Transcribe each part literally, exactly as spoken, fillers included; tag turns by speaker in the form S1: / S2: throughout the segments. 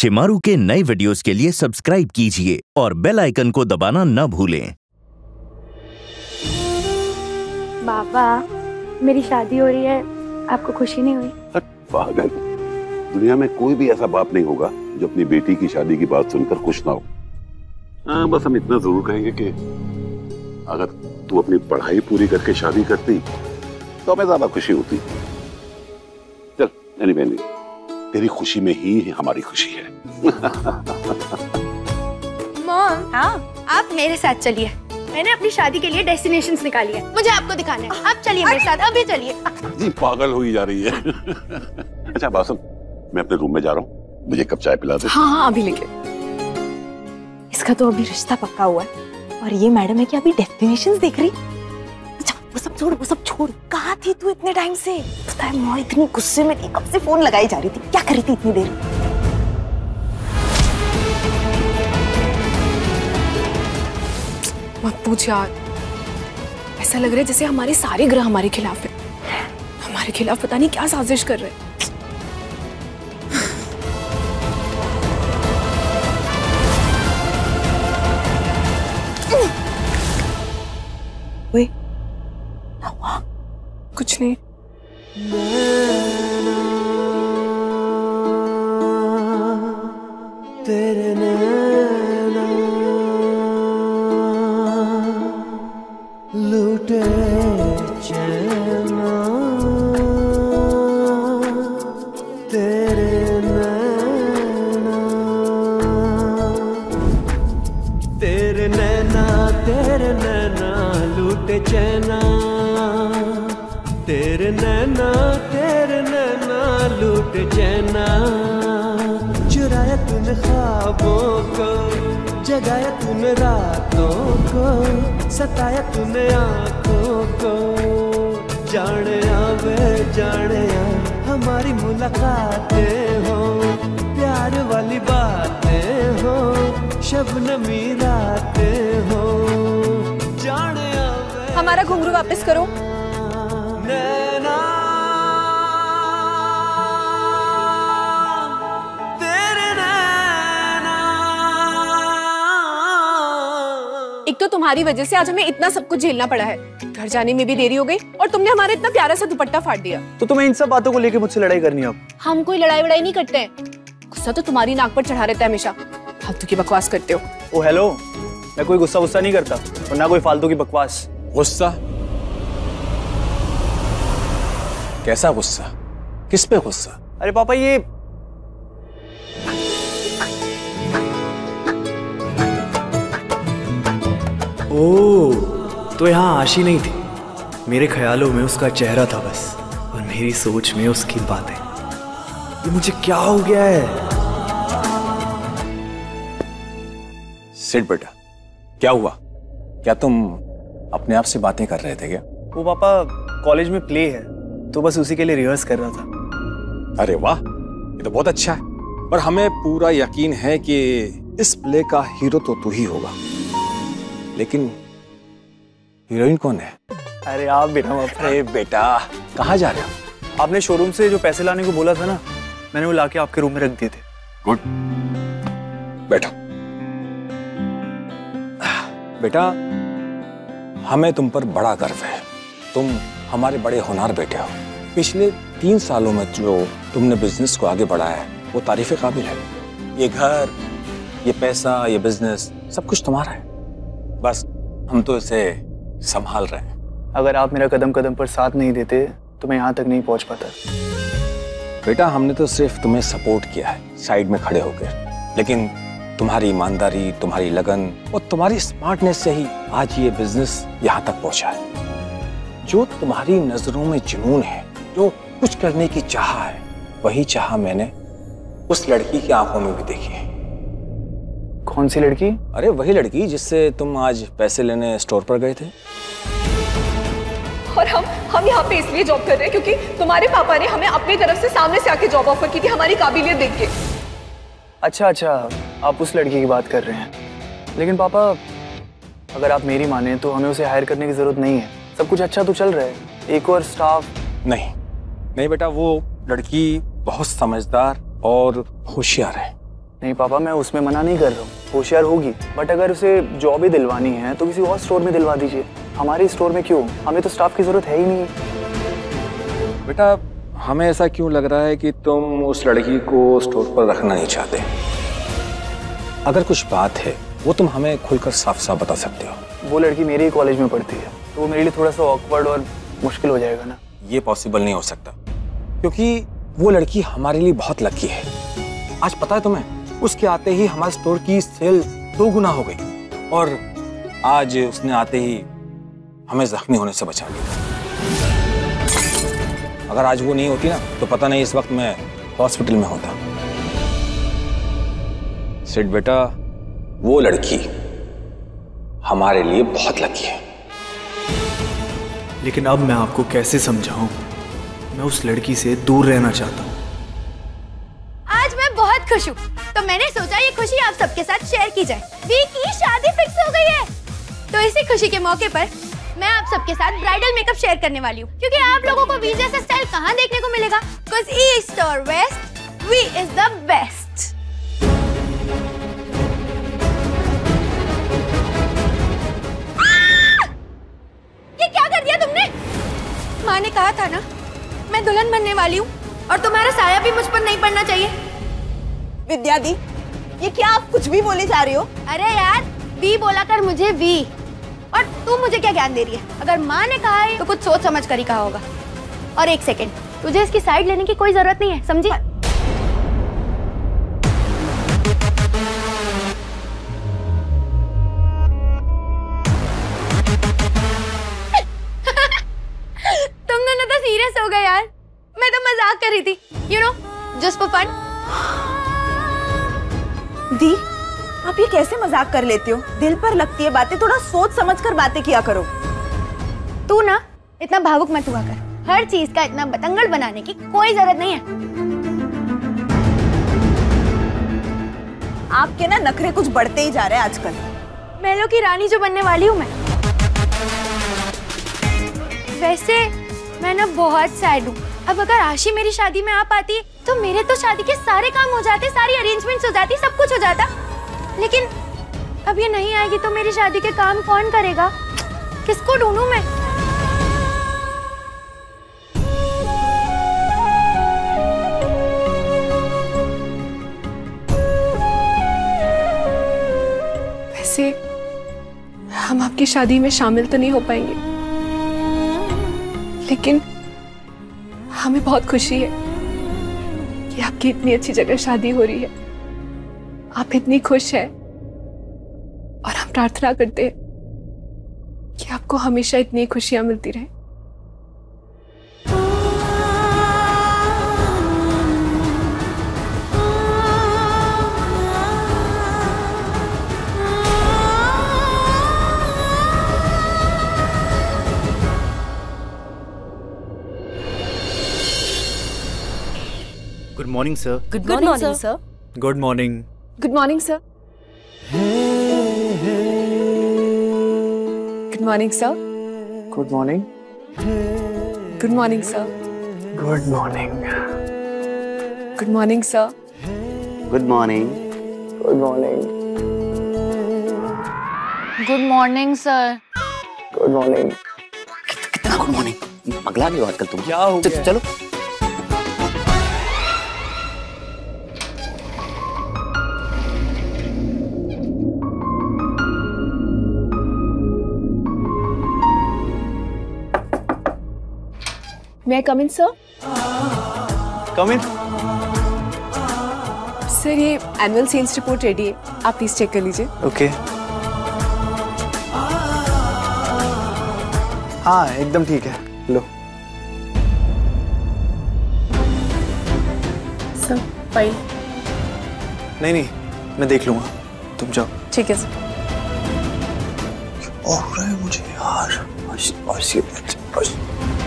S1: शिमारू के नए वीडियोस के लिए सब्सक्राइब कीजिए और बेल आइकन को दबाना न भूलें।
S2: पापा, मेरी शादी हो रही है, आपको खुशी नहीं हुई?
S3: पागल, दुनिया में कोई भी ऐसा बाप नहीं होगा जो अपनी बेटी की शादी की बात सुनकर खुश ना हो। हाँ, बस हम इतना जरूर कहेंगे कि अगर तू अपनी पढ़ाई पूरी करके शादी करती तो हमें ज्यादा खुशी होती। चल एनीवे, तेरी खुशी में ही हमारी खुशी है।
S2: मॉम, हाँ, आप मेरे साथ चलिए। मैंने अपनी शादी के लिए डेस्टिनेशंस निकाली है, मुझे आपको दिखाना है। आप चलिए मेरे साथ, अभी चलिए।
S3: जी पागल हुई जा रही है। अच्छा बासम, मैं अपने रूम में जा रहा हूँ, मुझे कप चाय पिला दे।
S4: हाँ हाँ अभी लेके। इसका तो अभी रिश्ता पक्का हुआ है और ये मैडम है कि अभी डेस्टिनेशंस देख रही। अच्छा वो सब छोड़, वो सब छोड़। कहाँ थी तू इतने टाइम से? पता है माँ इतनी गुस्से में थी, कब से फोन लगाई जा रही थी। क्या कर रही थी इतनी देर? मत पूछ यार, ऐसा लग रहा है जैसे हमारे सारे ग्रह हमारे खिलाफ है। हमारे खिलाफ पता नहीं क्या साजिश कर रहे हैं। ओए, कुछ नहीं।
S5: तेरे नैना लूटे चैना, तेरे नैना, तेरे नैना, तेरे नैना लूटे चैना, तेरे नैना, तेरे नैना लूटे चैना। चुराया तूने ख्वाबों को, जगाया तूने रातों को, सताया तूने आँखों को। जाने आवे जाने आ हमारी मुलाकातें हो, प्यार वाली बातें हो, शबनमी रातें हो। जाने आवे।
S4: हमारा घुंघरू वापस करो।
S5: नैना तेरे नैना।
S4: एक तो तुम्हारी वजह से आज हमें इतना सब कुछ झेलना पड़ा है। घर जाने में भी देरी हो गई और तुमने हमारा इतना प्यारा सा दुपट्टा फाड़ दिया।
S6: तो तुम्हें इन सब बातों को लेके मुझसे लड़ाई करनी है अब?
S4: हम कोई लड़ाई वड़ाई नहीं करते हैं। गुस्सा तो तुम्हारी नाक पर चढ़ा रहता है हमेशा। फालतू की बकवास करते हो।
S6: ओ हेलो, मैं कोई गुस्सा गुस्सा नहीं करता और ना कोई फालतू की बकवास।
S7: गुस्सा? कैसा गुस्सा? किस पे गुस्सा?
S6: अरे पापा ये ओ, तो यहाँ आशी नहीं थी। मेरे ख्यालों में उसका चेहरा था बस, और मेरी सोच में उसकी बातें। ये मुझे क्या हो गया है?
S7: सिट बेटा, क्या हुआ? क्या तुम अपने आप से बातें कर रहे थे क्या?
S6: वो पापा, कॉलेज में प्ले है तो बस उसी के लिए रिहर्स कर रहा था।
S7: अरे वाह, ये तो बहुत अच्छा है। पर हमें पूरा यकीन है कि इस प्ले का हीरो तो तू ही होगा। लेकिन हीरोइन कौन है?
S6: अरे आप बिना।
S7: अरे बेटा, कहाँ जा रहे हो?
S6: आपने शोरूम से जो पैसे लाने को बोला था ना, मैंने वो लाके आपके रूम में रख दिए थे।
S7: गुड, बैठो। बेटा, हमें तुम पर बड़ा गर्व है। तुम हमारे बड़े होनहार बेटे हो। पिछले तीन सालों में जो तुमने बिजनेस को आगे बढ़ाया है वो तारीफ़े काबिल है। ये घर, ये पैसा, ये बिजनेस सब कुछ तुम्हारा है। बस हम तो इसे संभाल रहे हैं।
S6: अगर आप मेरा कदम कदम पर साथ नहीं देते तो मैं यहाँ तक नहीं पहुँच पाता।
S7: बेटा, हमने तो सिर्फ तुम्हें सपोर्ट किया है साइड में खड़े होकर, लेकिन तुम्हारी ईमानदारी, तुम्हारी लगन और तुम्हारी स्मार्टनेस से ही आज ये बिजनेस यहाँ तक पहुँचा है। जो तुम्हारी नजरों में जुनून है, जो कुछ करने की चाह है, वही चाह मैंने उस लड़की की आंखों में भी देखी है।
S6: कौन सी लड़की?
S7: अरे वही लड़की जिससे तुम आज पैसे लेने स्टोर पर गए थे।
S4: और हम हम यहाँ पे इसलिए जॉब कर रहे हैं क्योंकि तुम्हारे पापा ने हमें अपनी तरफ से सामने से आके जॉब ऑफर की थी, हमारी काबिलियत देख के।
S6: अच्छा अच्छा, आप उस लड़की की बात कर रहे हैं। लेकिन पापा, अगर आप मेरी माने तो हमें उसे हायर करने की जरूरत नहीं है। सब कुछ अच्छा तो चल रहा है। एक और स्टाफ।
S7: नहीं नहीं बेटा, वो लड़की बहुत समझदार और होशियार है।
S6: नहीं पापा, मैं उसमें मना नहीं कर रहा हूँ, होशियार होगी, बट अगर उसे जॉब ही दिलवानी है तो किसी और स्टोर में दिलवा दीजिए। हमारे स्टोर में क्यों? हमें तो स्टाफ की जरूरत है ही नहीं।
S7: बेटा, हमें ऐसा क्यों लग रहा है कि तुम उस लड़की को स्टोर पर रखना नहीं चाहते? अगर कुछ बात है वो तुम हमें खुलकर साफ साफ बता सकते हो।
S6: वो लड़की मेरे ही कॉलेज में पढ़ती है, तो वो मेरे लिए थोड़ा सा ऑकवर्ड और मुश्किल हो जाएगा ना।
S7: ये पॉसिबल नहीं हो सकता, क्योंकि वो लड़की हमारे लिए बहुत लकी है। आज पता है तुम्हें, उसके आते ही हमारे स्टोर की सेल दो गुना हो गई, और आज उसने आते ही हमें जख्मी होने से बचा लिया। अगर आज वो नहीं होती ना, तो पता नहीं इस वक्त मैं हॉस्पिटल में होता। सिड बेटा, वो लड़की हमारे लिए बहुत लकी है।
S6: लेकिन अब मैं आपको कैसे समझाऊं? मैं उस लड़की से दूर रहना चाहता हूँ।
S2: आज मैं बहुत खुश हूँ, तो मैंने सोचा ये खुशी आप सबके साथ शेयर की जाए। वी की शादी फिक्स हो गई है, तो इसी खुशी के मौके पर मैं आप सबके साथ ब्राइडल मेकअप शेयर करने वाली हूँ, क्योंकि आप लोगों को वी जैसा स्टाइल कहाँ देखने को मिलेगा? Because ईस्ट और west, we is the best. ये क्या कर दिया तुमने? माँ ने कहा था ना, मैं दुल्हन बनने वाली हूँ, और तुम्हारा साया भी मुझ पर नहीं पड़ना चाहिए।
S4: विद्या दी, ये क्या आप कुछ भी बोले जा रही हो?
S2: अरे यार, वी बोला कर मुझे वी, और तू मुझे क्या ज्ञान दे रही है? अगर माँ ने कहा है तो कुछ सोच समझ कर ही कहा होगा। और एक सेकंड, तुझे इसकी साइड लेने की कोई जरूरत नहीं है, समझी? तुम दोनों तो सीरियस हो गए यार, मैं तो मजाक कर रही थी, you know, just for fun.
S4: दी, आप ये कैसे मजाक कर लेती हो? दिल पर लगती है बातें, थोड़ा सोच समझ कर बातें किया करो।
S2: तू ना इतना भावुक मत हुआ कर, हर चीज का इतना बतंगड़ बनाने की कोई जरूरत नहीं है।
S4: आपके ना नखरे कुछ बढ़ते ही जा रहे हैं आजकल।
S2: महलों की रानी जो बनने वाली हूँ मैं। वैसे मैं ना बहुत सैड हूँ। अब अगर आशी मेरी शादी में आ पाती तो मेरे तो शादी के सारे काम हो जाते, सारी अरेंजमेंट्स हो जाती, सब कुछ हो जाता। लेकिन अब ये नहीं आएगी तो मेरी शादी के काम कौन करेगा? किसको ढूंढूं मैं?
S8: वैसे हम आपकी शादी में शामिल तो नहीं हो पाएंगे, लेकिन हमें बहुत खुशी है कि आपकी इतनी अच्छी जगह शादी हो रही है। आप इतनी खुश हैं, और हम प्रार्थना करते हैं कि आपको हमेशा इतनी खुशियां मिलती रहे।
S9: Good morning sir.
S4: Good morning sir.
S9: Good morning.
S8: Good morning sir. Good morning sir.
S6: Good morning.
S8: Good morning sir.
S6: Good morning.
S8: Good morning sir.
S9: Good morning.
S6: Good morning.
S2: Good morning sir.
S6: Good morning.
S9: कितना good morning? पगला गई हो आजकल तुम।
S6: क्या हो गया?
S9: चलो
S8: May I come in, sir?
S6: Come in.
S8: Sir, ये एनुअल सेल्स रिपोर्ट रेडी है, आप प्लीज चेक कर लीजिए।
S6: ओके। हाँ, एकदम ठीक है, लो।
S8: Sir, file.
S6: नहीं नहीं, मैं देख लूंगा, तुम जाओ।
S8: ठीक है सर।
S6: हो रहा है मुझे यार, बस बस ये बस।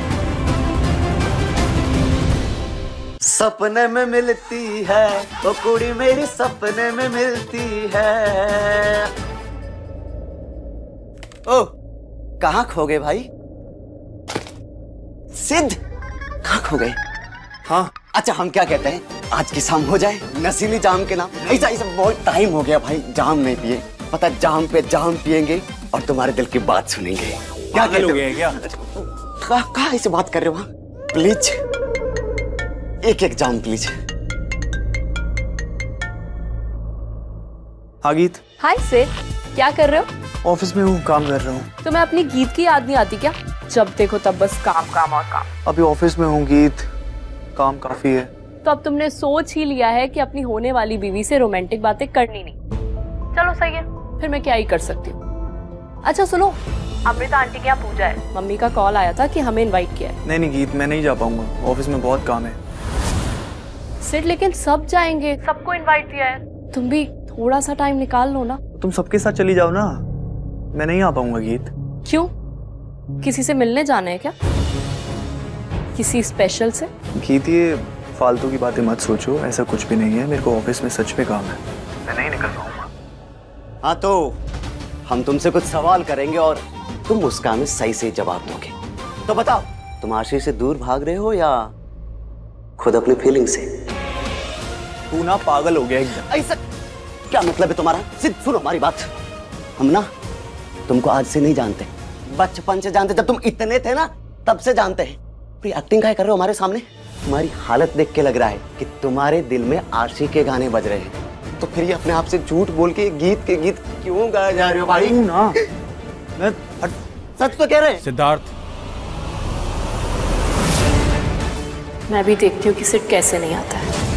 S5: सपने में मिलती है वो कुड़ी मेरी, सपने में मिलती है। ओ, कहाँ खो गए भाई? सिद्ध, कहाँ खो गए?
S6: हाँ,
S5: अच्छा हम क्या कहते हैं, आज की शाम हो जाए नशीली जाम के नाम। ऐसा ऐसा बहुत टाइम हो गया भाई, जाम नहीं पिए। पता जाम पे जाम पियेंगे और तुम्हारे दिल की बात सुनेंगे। क्या कहते हो क्या? कहा कहा ऐसे बात कर रहे हो? प्लीज एक एक जाम प्लीज।
S6: हाँ गीत।
S8: हाय सिड, क्या कर रहे हो?
S6: ऑफिस में हूँ, काम कर रहा हूँ।
S8: तुम्हें अपनी गीत की याद नहीं आती क्या? जब देखो तब बस काम काम और काम।
S6: अभी ऑफिस में हूँ गीत, काम काफी है।
S8: तो अब तुमने सोच ही लिया है कि अपनी होने वाली बीवी से रोमांटिक बातें करनी नहीं। चलो सही है, फिर मैं क्या ही कर सकती हूँ। अच्छा सुनो, अमृता आंटी के यहाँ पूजा है, मम्मी का कॉल आया था कि हमें इनवाइट किया है।
S6: नहीं नहीं गीत, मैं नहीं जा पाऊंगा, ऑफिस में बहुत काम है।
S8: सिड लेकिन सब जाएंगे, सबको इनवाइट दिया है, तुम भी थोड़ा सा टाइम निकाल लो ना।
S6: तुम सबके साथ चली जाओ ना, मैं नहीं आ पाऊंगा गीत।
S8: क्यों, किसी से मिलने जाना है क्या? किसी स्पेशल से?
S6: गीत ये फालतू की बातें मत सोचो, ऐसा कुछ भी नहीं है। मेरे को ऑफिस में सच में काम है, मैं नहीं निकल पाऊंगा।
S5: हाँ तो हम तुमसे कुछ सवाल करेंगे और तुम उसका हमें सही से जवाब दोगे। तो बताओ, तुम आशीष से दूर भाग रहे हो या खुद अपनी फीलिंग से?
S6: तू ना पागल हो गया एकदम।
S5: ऐसा क्या मतलब है तुम्हारा? सिर्फ सुनो हमारी बात, हम ना तुमको आज से नहीं जानते, बचपन से जानते। जब तुम इतने थे ना तब से जानते हैं। फिर एक्टिंग क्या कर रहे हो हमारे सामने? तुम्हारी हालत देख के लग रहा है कि तुम्हारे दिल में आशिक के गाने बज रहे हैं। तो फिर ये अपने आप से झूठ बोल के गीत के गीत क्यों गाए जा रहे हो भाई?
S6: ना मैं
S5: सच तो कह रहे हैं।
S7: सिद्धार्थ,
S8: मैं भी देखती हूँ कि सिड कैसे नहीं आता है।